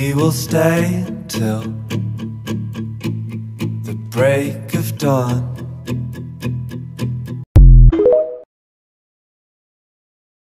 We will stay till the break of dawn.